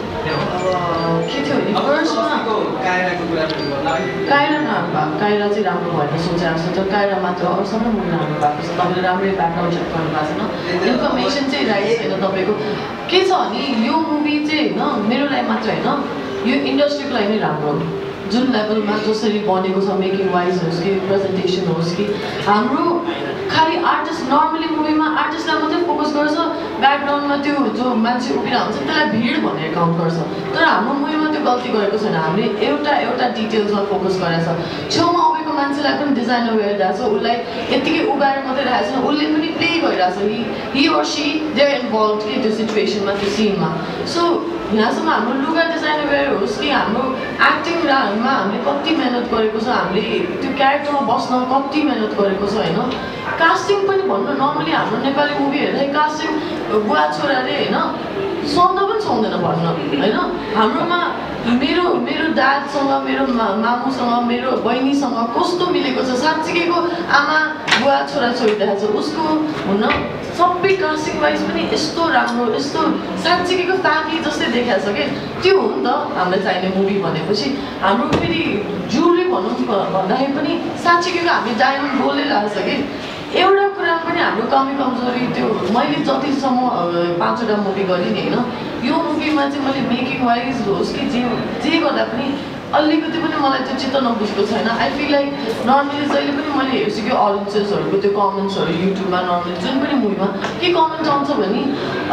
के थियो भने फर्स्टमा कायराको कुरा पनि गर्नु कायरा नराम्रो भएको कायरा चाहिँ राम्रो भएर सोचेको छ तर कायरा मात्र अरू सबै मुभी राम्रो भएको छ तपाईँले राम्रै ब्याकग्राउन्ड चेक गर्नु भएको छैन इन्फर्मेसन चाहिँ राइट छैन तपाईँको के छ भने यो मुभी चाहिँ होइन मेरो लागि मात्र होइन यो इन्डस्ट्रीको लागि नै राम्रो जुन लेभलमा जसरी बनेको छ मेकिङ वाइज होस् कि प्रेजेन्टेसन होस् कि हाम्रो खालि आर्टिस्ट नर्मली मुभीमा आर्टिस्टलाई मात्रै फोकस गर्छ ब्याकग्राउन्डमा त्यो जो मान्छे उभिरहेको हुन्छ त्यसलाई भिड भनेर काउन्ट गर्छ तर हाम्रो मुभीमा त्यो गल्ती गरेको छैन हामीले एउटा एउटा डिटेल्समा फोकस गरेको छ छेउमा उभिएको मान्छेलाई पनि डिजाइनर गरिरहेको छ उसलाई यत्तिकै उभाएर मात्रै राखेको छैन उसले पनि प्ले गरिरहेको छ he or she they are involve कि त्यो सिचुएसनमा त्यो सिनमा सो यहाँसम्म हाम्रो लुगा डिजाइनर गरेर होस् कि हाम्रो एक्टिङमा हामीले कति मेहनत गरेको छ हामीले त्यो क्यारेक्टरमा बस्न कति मेहनत गरेको छ होइन कास्टिङ पनि भन्नु नर्मली हाम्रो नेपाली मुभी हेर्दा कास्टिङ बुवा छोराले होइन सुहाउँदा पनि सुहाउँदैन भन्न होइन हाम्रोमा मेरो मेरो ड्याडसँग मेरो मा मामुसँग मेरो बहिनीसँग कस्तो मिलेको छ साँच्चीको आमा बुवा छोरा छोरी देखाएको छ उसको हुन सबै कास्टिङ वाइज पनि यस्तो राम्रो यस्तो साँच्चीको फ्यामिली जस्तै देखाएको छ कि त्यो हो नि त हामीलाई चाहिने मुभी भनेपछि हाम्रो फेरि जुरी भनौँ भन्दाखेरि पनि साँच्चीको हामी डायमन्ड बोलिरहेको छ कि एउटा कुरा पनि हाम्रो कमी कमजोरी त्यो मैले जतिसम्म पाँचवटा मुभी गरेँ नि होइन यो मुभीमा चाहिँ मैले मेकिङ वाइज होस् कि जे जे गर्दा पनि अलिकति पनि मलाई त्यो चित्त नबुझेको छैन आई फिल लाइक नर्मली जहिले पनि मैले हेर्छु कि अडियन्सेसहरूको त्यो कमेन्ट्सहरू युट्युबमा नर्मली जुन पनि मुभीमा के कमेन्ट आउँछ भने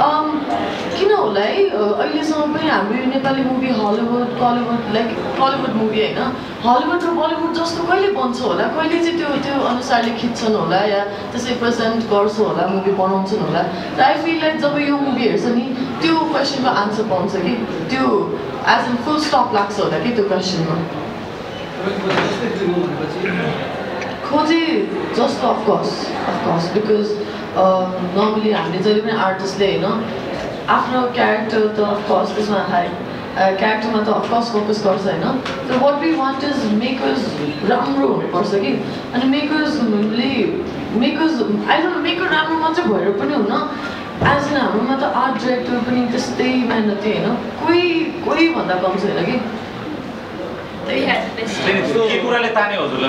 किन होला है अहिलेसम्म पनि हाम्रो यो Nepali movie Hollywood Kollywood like Tollywood movie होइन हलिउड र बलिउड जस्तो कहिले बन्छ होला कहिले चाहिँ त्यो त्यो अनुसारले खिच्छन् होला या त्यसै प्रेजेन्ट गर्छ होला मुभी बनाउँछन् होला र आई फिल लाइक जब यो मुभी हेर्छ नि त्यो क्वेसनको आन्सर पाउँछ कि त्यो एज एन फुल स्टप लाग्छ होला कि त्यो क्वेसनमा खोजे just of course of course because normally हामीले जहिले पनि आर्टिस्टले होइन आफ्नो क्यारेक्टर त अफकोर्स त्यसमा हाई क्यारेक्टरमा त अफकोर्स फोकस गर्छ होइन तर what we want is makers राम्रो हुनुपर्छ कि अनि मेकर्सले makers I don't know maker राम्रो मात्रै भएर पनि हुन एज एन हाम्रोमा त आर्ट डिरेक्टर पनि त्यस्तै मेहनती होइन कोही कोही भन्दा कम छैन कि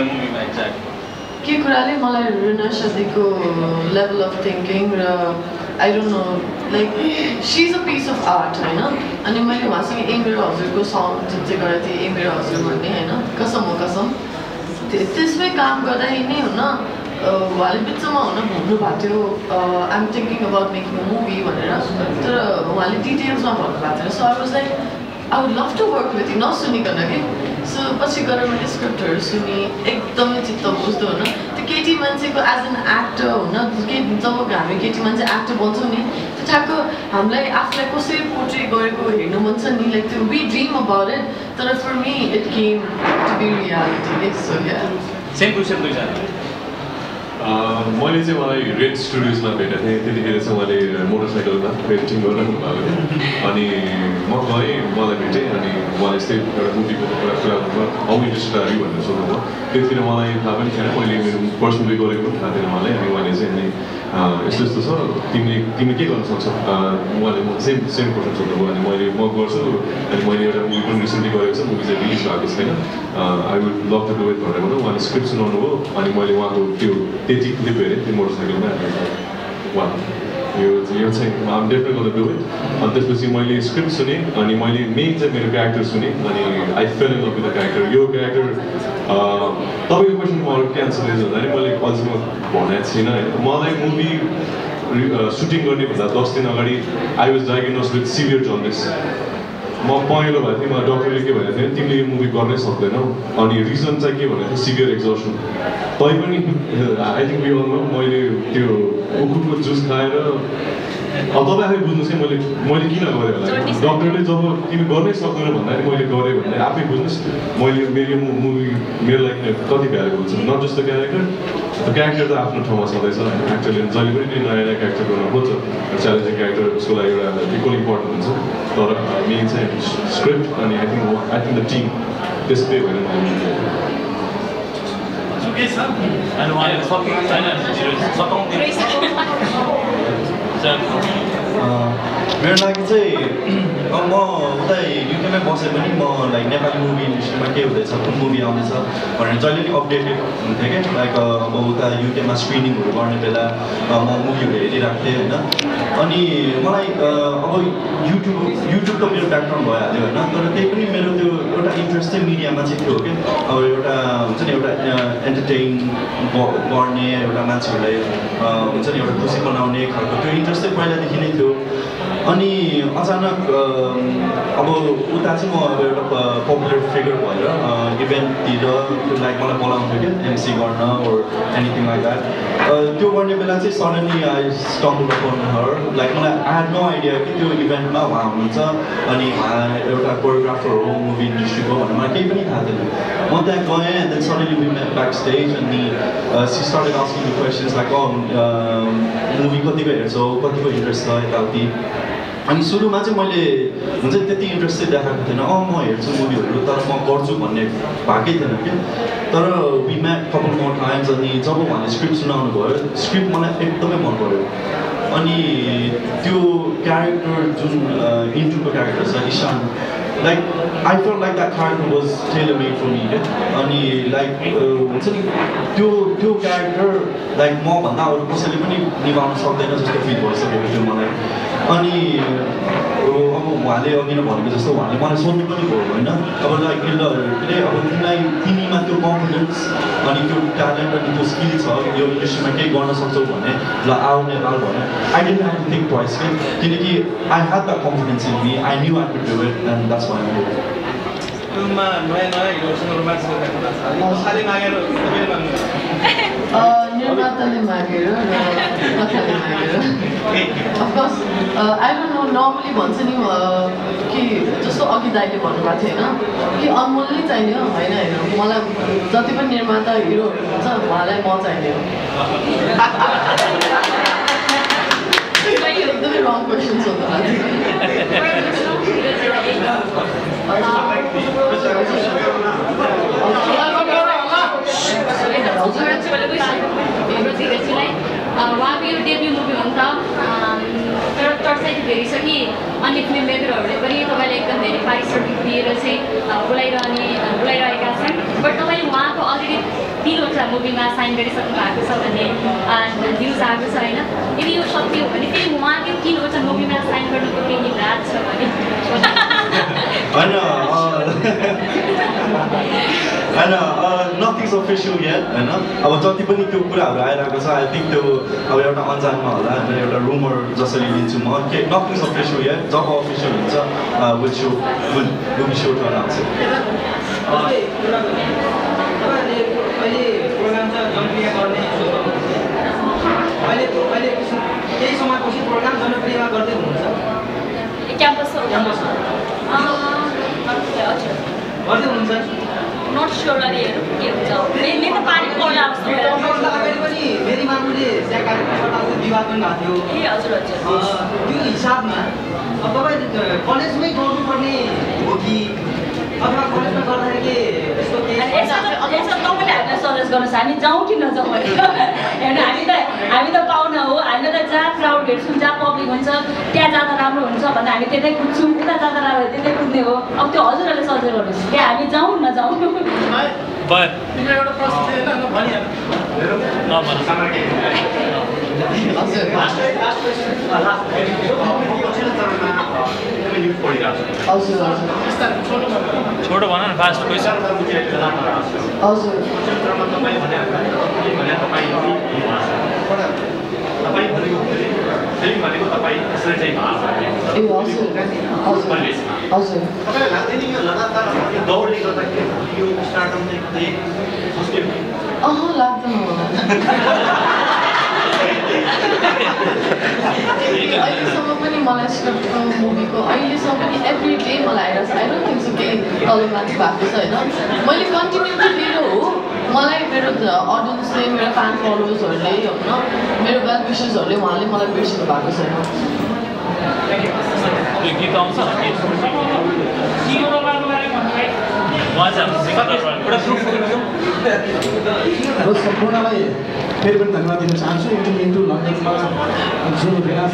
के कुराले मलाई रिना सादीको लेभल अफ थिङ्किङ र I don't know like she is a piece of art होइन अनि मैले उहाँसँग ए मेरो हजुरको सङ जुन चाहिँ गरेको थिएँ ए मेरो हजुर भन्ने होइन कसम हो कसम त्यसमै काम गर्दाखेरि नै हुन उहाँले बिचमा हुन भन्नु भएको थियो I'm thinking about making a movie भनेर तर उहाँले डिटेल्समा भन्नुभएको थियो so I was like I would love to work with you नसुनिकन कि सो पछि गएर मैले स्क्रिप्टहरू सुने एकदमै चित्त बुझ्दो हुन त्यो केटी मान्छेको एज एन एक्टर हुन के जब हामी केटी मान्छे एक्टर बन्छौँ नि त्यो ठ्याक्क हामीलाई आफूलाई कसरी पोर्ट्रे गरेको हेर्नु मन छ नि लाइक त्यो वी ड्रिम अबाउट इट तर for me it came to be reality so yeah same question दुईजना मैले चाहिँ मलाई रेड स्टुडियोजमा भेटेको थिएँ त्यतिखेर चाहिँ उहाँले मोटरसाइकलमा पेन्टिङ गरिरहनु भएको थियो अनि म गएँ उहाँलाई भेटेँ अनि उहाँले यस्तै एउटा मुभीको कुरा कुरा हाउ इन्ट्रेस्टेड आर यु भनेर सोध्नुभयो त्यतिखेर मलाई थाहा पनि थिएन मैले मेरो पर्सनली गरेको पनि थाहा थिएन उहाँलाई अनि उहाँले चाहिँ अनि यस्तो यस्तो छ तिमीले तिमीले के गर्न सक्छौ उहाँले म सेम सेम क्वेसन सोध्नुभयो अनि मैले म गर्छु अनि मैले एउटा मुभी पनि रिसेन्टली गरेको छ मुभी चाहिँ रिलिज भएको छैन I would love to do it भनेर भन्नु उहाँले स्क्रिप्ट सुनाउनु भयो अनि मैले उहाँको त्यो त्यति क्लिप हेरेँ त्यो मोटरसाइकलमा वा यो यो चाहिँ आम डेफिनेट गर्दा डु इट अनि त्यसपछि मैले स्क्रिप्ट सुनेँ अनि मैले मेन चाहिँ मेरो क्यारेक्टर सुनेँ अनि I fell in love with the character यो क्यारेक्टर तपाईँको क्वेसन म अरू क्यान्सल भन्दाखेरि मैले अझसम्म भनेको छुइनँ होइन मलाई मुभी सुटिङ गर्ने भन्दा दस दिन अगाडि I was diagnose with severe jaundice म पहेँलो भएको थिएँ मलाई डक्टरले के भनेको थियो तिमीले यो मुभी गर्नै सक्दैनौ अनि रिजन चाहिँ के भनेको थियो सिभियर एक्जर्सन तै पनि आई थिङ्क यो मैले त्यो उखुको जुस खाएर अब तपाईँ आफै बुझ्नुहोस् कि मैले मैले किन गरेँ होला डक्टरले जब तिमी गर्नै सक्दैनौ भन्दाखेरि मैले गरेँ भने आफै बुझ्नुहोस् मैले मेरो मुभी मेरो लागि कति भ्यालुबल छ not just the character the character त आफ्नो ठाउँमा छँदैछ होइन एक्चुअली जहिले पनि नयाँ नयाँ क्यारेक्टर गर्न खोज्छ च्यालेन्जिङ क्यारेक्टर उसको लागि एउटा इक्वल इम्पोर्टेन्ट हुन्छ तर मेन चाहिँ स्क्रिप्ट अनि I think I think the team त्यस्तै भएर मैले अनि उहाँले सकेको छैन सकाउँदै मेरो लागि चाहिँ म उता युकेमै बसे पनि म लाइक नेपाली मुभी इन्डस्ट्रीमा के हुँदैछ कुन मुभी आउँदैछ भनेर जहिले पनि अपडेटेड हुन्थेँ क्या लाइक अब उता युकेमा स्क्रिनिङहरू गर्ने बेला म मुभीहरू हेरिरहेको थिएँ होइन अनि मलाई अब युट्युब युट्युब त मेरो ब्याकग्राउन्ड भइहाल्यो होइन तर त्यही पनि मेरो त्यो एउटा इन्ट्रेस्ट चाहिँ मिडियामा चाहिँ थियो कि अब एउटा हुन्छ नि एउटा एन्टरटेन गर्ने एउटा मान्छेहरूलाई हुन्छ नि एउटा खुसी बनाउने खालको त्यो इन्ट्रेस्ट चाहिँ पहिलादेखि नै थियो अनि अचानक अब उता चाहिँ म अब एउटा पपुलर फिगर भएर इभेन्टतिर लाइक मलाई बोलाउँथ्यो क्या एमसी गर्न ओर एनिथिङ लाइक द्याट त्यो गर्ने बेला चाहिँ suddenly I stumble upon her like मलाई आई ह्याड नो आइडिया कि त्यो इभेन्टमा उहाँ हुनुहुन्छ अनि उहाँ एउटा कोरियोग्राफर हो मुभी इन्डस्ट्रीको भनेर मलाई केही पनि थाहा थिएन म त्यहाँ गएँ and then suddenly we met back stage अनि she started asking the questions like movie कतिको हेर्छौ कतिको इन्ट्रेस्ट छ यताउति अनि सुरुमा चाहिँ मैले हुन्छ त्यति इन्ट्रेस्ट चाहिँ देखाएको थिएन अँ म हेर्छु मुभीहरू तर म गर्छु भन्ने भएकै थिएन क्या तर we met couple more times अनि जब उहाँले स्क्रिप्ट सुनाउनु भयो स्क्रिप्ट मलाई एकदमै मन पऱ्यो अनि त्यो क्यारेक्टर जुन इन्ट्रोको क्यारेक्टर छ Ishan like I felt like that character was tailor made for me क्या अनि लाइक हुन्छ नि त्यो त्यो क्यारेक्टर लाइक मभन्दा अरू कसैले पनि निभाउन सक्दैन जस्तो फिल भइसकेको थियो मलाई अनि अब उहाँले अघि नै भनेको जस्तो उहाँले मलाई सोध्नु पनि भयो होइन अब लाइक ल के अब तिमीलाई तिमीमा त्यो कन्फिडेन्स अनि त्यो ट्यालेन्ट अनि त्यो स्किल छ यो इन्डस्ट्रीमा केही गर्न सक्छौ भने ल आउने लाल भने I didn't have to think twice के किनकि I had the confidence in me I knew I could do it and that's why I do it फिल्ममा नयाँ नयाँ हिरोसँग रोमान्स कथाले मागेर निर्माताले मागेर र कथाले मागेर of course I don't know normally भन्छ नि कि जस्तो अघि दाइले भन्नुभएको थियो होइन कि अनमोल नै चाहिने हो होइन होइन मलाई जति पनि निर्माता हिरोहरू हुन्छ उहाँलाई म चाहिने हो एकदमै रङ क्वेसन सोध्नु उहाँको यो डेब्यू मुभी हो नि त तर चर्चाइत भेटिसकि अन्य फिल्म मेकरहरूले पनि तपाईँलाई एकदम धेरै पारिश्रमिक दिएर चाहिँ बोलाइरहने बोलाइरहेका छन् बट तपाईँ उहाँको अलरेडी तिनवटा मुभी मुभीमा साइन गरिसक्नु भएको छ भन्ने न्युज आएको छ होइन यदि यो सत्य हो भने फेरि उहाँले तिनवटा मुभीमा साइन गर्नुको केही राज छ भने होइन होइन नथिङ्स अफिसियल यट होइन अब जति पनि त्यो कुराहरू आइरहेको छ आई थिङ्क त्यो अब एउटा अन्जानमा होला होइन एउटा रुमर जसरी लिन्छु म के नथिङ्स अफिसियल यट जब अफिसियल हुन्छ will show will will show turn आउँछ अहिले प्रोग्राम त जनप्रिय गर्ने अहिले अहिले केही समयपछि प्रोग्राम जनप्रियमा गर्दै हुनुहुन्छ क्याम्पस क्याम्पस गर्दै हुनुहुन्छ नट स्योर अहिले हेरौँ के हुन्छ मेन त पानी पर्न आउँछ अगाडि पनि मेरी मामुले त्यहाँ कार्यक्रमबाट विवाद पनि भएको थियो ए हजुर हजुर त्यो हिसाबमा अब तपाईँ कलेजमै गर्नुपर्ने हो कि अथवा कलेजमा गर्दाखेरि के यस्तो केही यसो तपाईँले हामीलाई सजेस्ट गर्नुहोस् हामी जाउँ कि नजाउँ हेर्नु हामी त हामी त पाहुना हो हामीले त जहाँ क्राउड हेर्छौँ जहाँ पब्लिक हुन्छ त्यहाँ जाँदा राम्रो हुन्छ भन्दा हामी त्यतै कुद्छौँ उता जाँदा राम्रो त्यतै कुद्ने हो अब त्यो हजुरहरूले सजेस्ट गर्नुहोस् त्यहाँ हामी जाउँ नजाउँ एउटा प्रश्न छोटो भन न फास्ट क्वेसन हजुर अह लाग्दैन अहिलेसम्म पनि मलाई स्क्रिप्टको मुभीको अहिलेसम्म पनि एभ्री डे मलाई आइरहेको छ आई डोन्ट थिङ्क सो केही तलमाथि भएको छ होइन मैले कन्टिन्युटी लिएर हो मलाई मेरो अडियन्सले मेरो फ्यान फलोवर्सहरूले होइन मेरो वेल विसेसहरूले उहाँले मलाई बिर्सिनु भएको छैन गीत आउँछ सम्पूर्णलाई फेरि पनि धन्यवाद दिन चाहन्छु इन्टु इन्टु लन्डनमा जुन विकास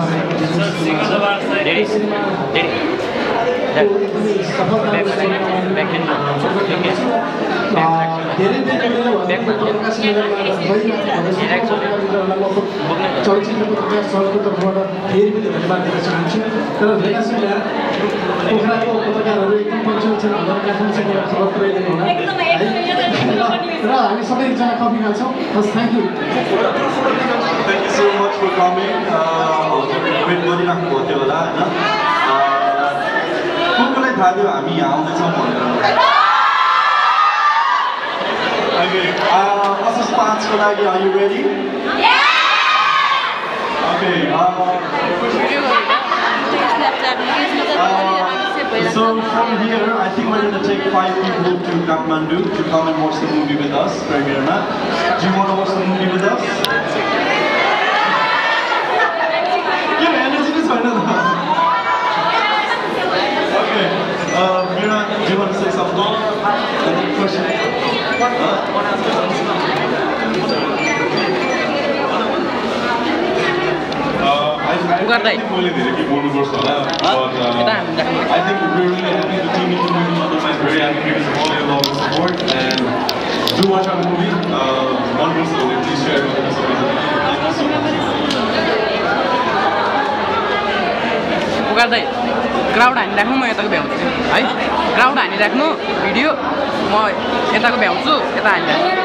चलचित्रको सरको तर्फबाट फेरि पनि धन्यवाद दिन चाहन्छु तर विकास पोखराको पत्रकारहरू एकदम पञ्चायत छन् काठमाडौँ खबर पुऱ्याइदिनु होला र हामी सबैजना कफी खान्छौँ बस thank you Thank you so much for coming. Wait गरिराख्नु भयो त्यो होला होइन को कोलाई थाहा थियो हामी यहाँ आउँदैछौँ भनेर असोज पाँचको लागि are you ready okay So from here, I think we're going to take five people to Kathmandu to come and watch the movie with us, premiere na. Do you want to watch the movie with us? Yeah, energy is fine. Okay, uh, Mira, do you want to say something? Any question? I think we're I think we're really happy to team into movie. I'm very happy because of all your love and support. And do watch our movie. Uh, wonderful. Please share it with us. Thank you so much. पुगार्दै crowd हानिराख्नु म यताको भ्याउँछु है crowd हानिराख्नु video म यताको भ्याउँछु यता हानिराख्नु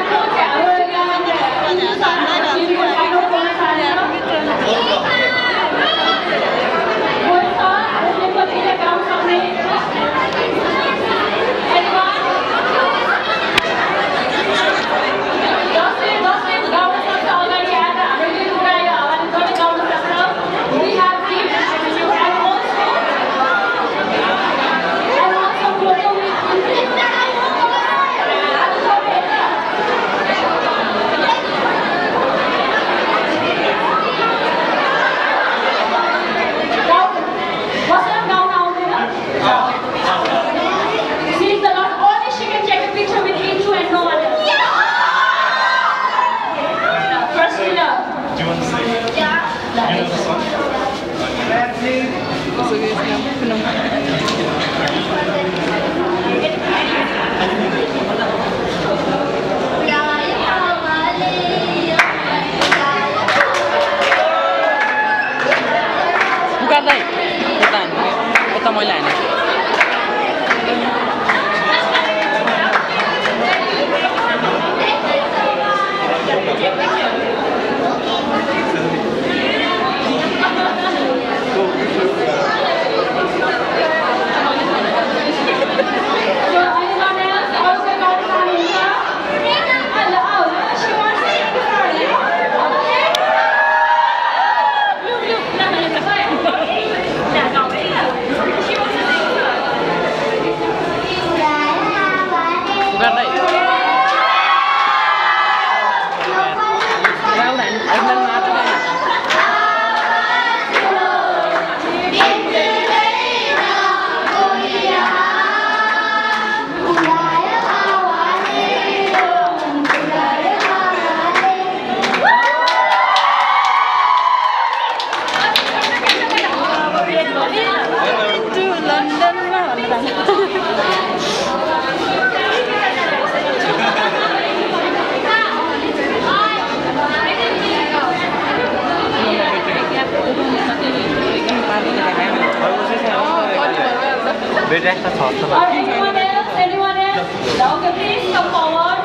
Or anyone else? Anyone else? Okay, please come forward.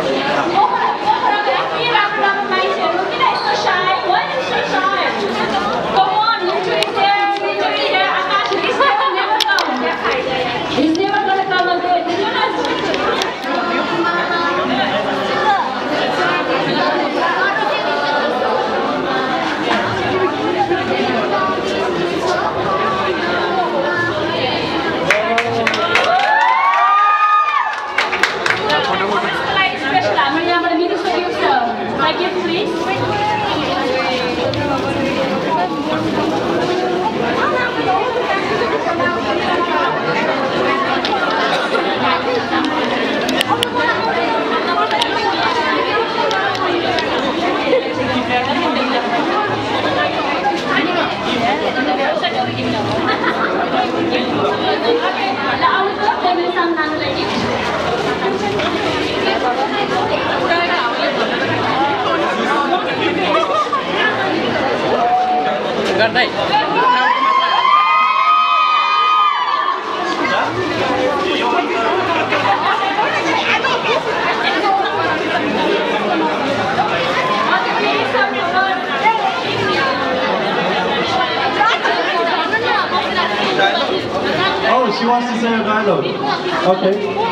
Why is so shy? Come on, Lintu is there, Lintu is there. Akash, he's never, never come. He's never gonna come again. Did you not? Special. I'm gonna make this for you, sir. My gift, please. गर्दै Oh, she wants to say a dialogue. Okay.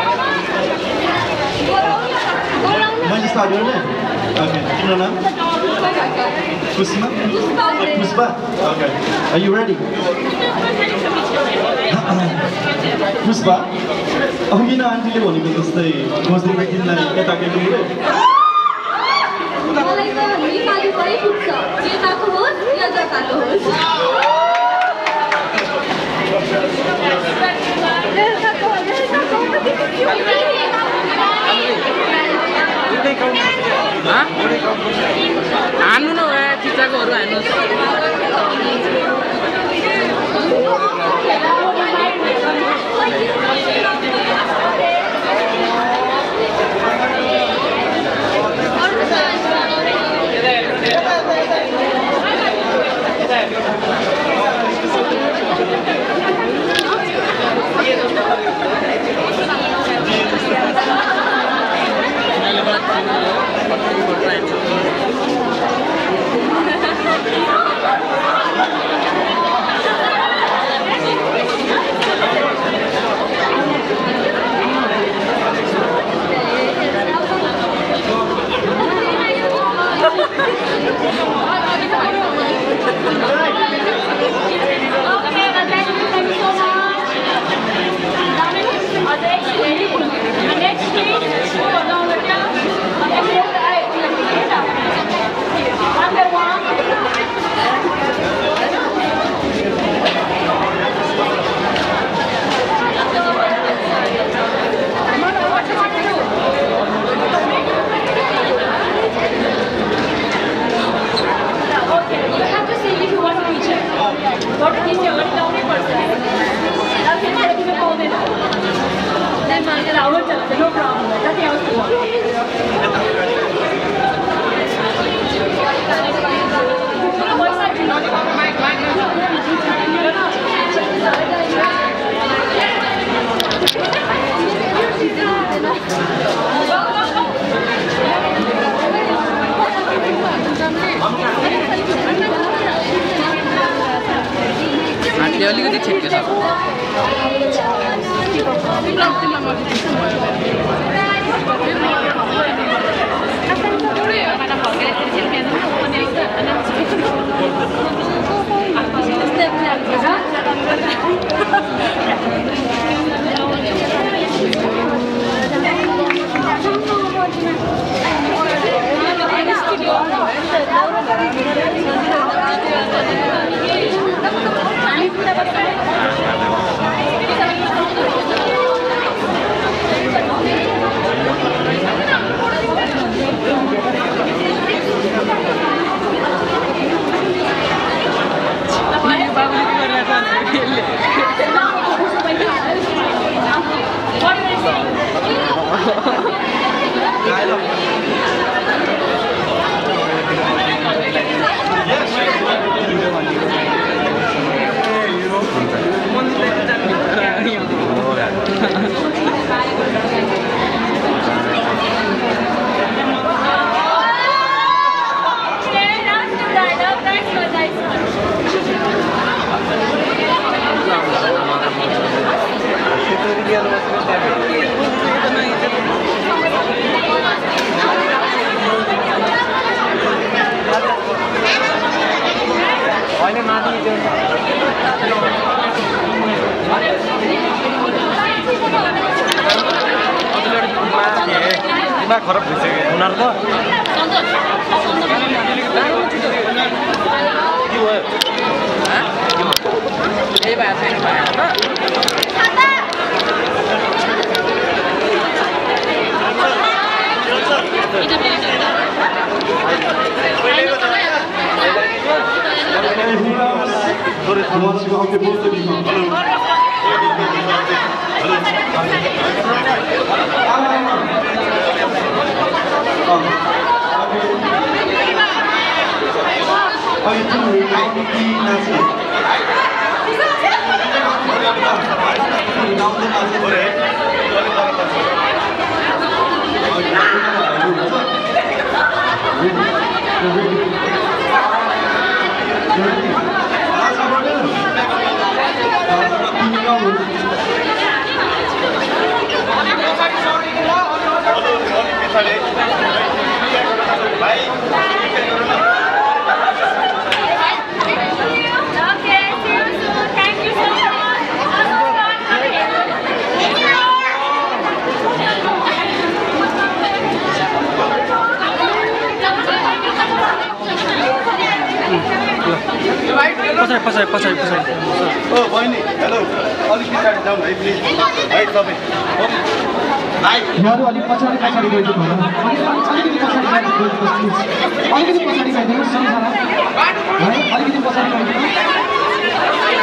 When start your name? Okay. Your name? Pusma? Pusma? Okay. Are you ready? Pusma? Oh, you know, auntie le भनेको जस्तै खोज्दै तिमीलाई यता के बोल्दै मलाई त नेपाली भइ पुग्छ यताको होस् या जताको होस् हान्नु न चिचाकोहरू हान्नुहोस् No problem. Nothing else to Dia अलिकति ठिकै छ दिमाग खराब भइसक्यो उनीहरू त के भयो यही भएको छैन पछाडि पछाडि पछाडि पछाडि ओ बहिनी हेलो अलिक पछाडि जाउँ है प्लिज है तपाईँ यहाँहरू अलिक पछाडि पछाडि गइदिनु होला अलिकति पछाडि गइदिनुहोस् प्लिज अलिकति पछाडि गइदिनुहोस् सबैजना है अलिकति पछाडि गइदिनुहोस्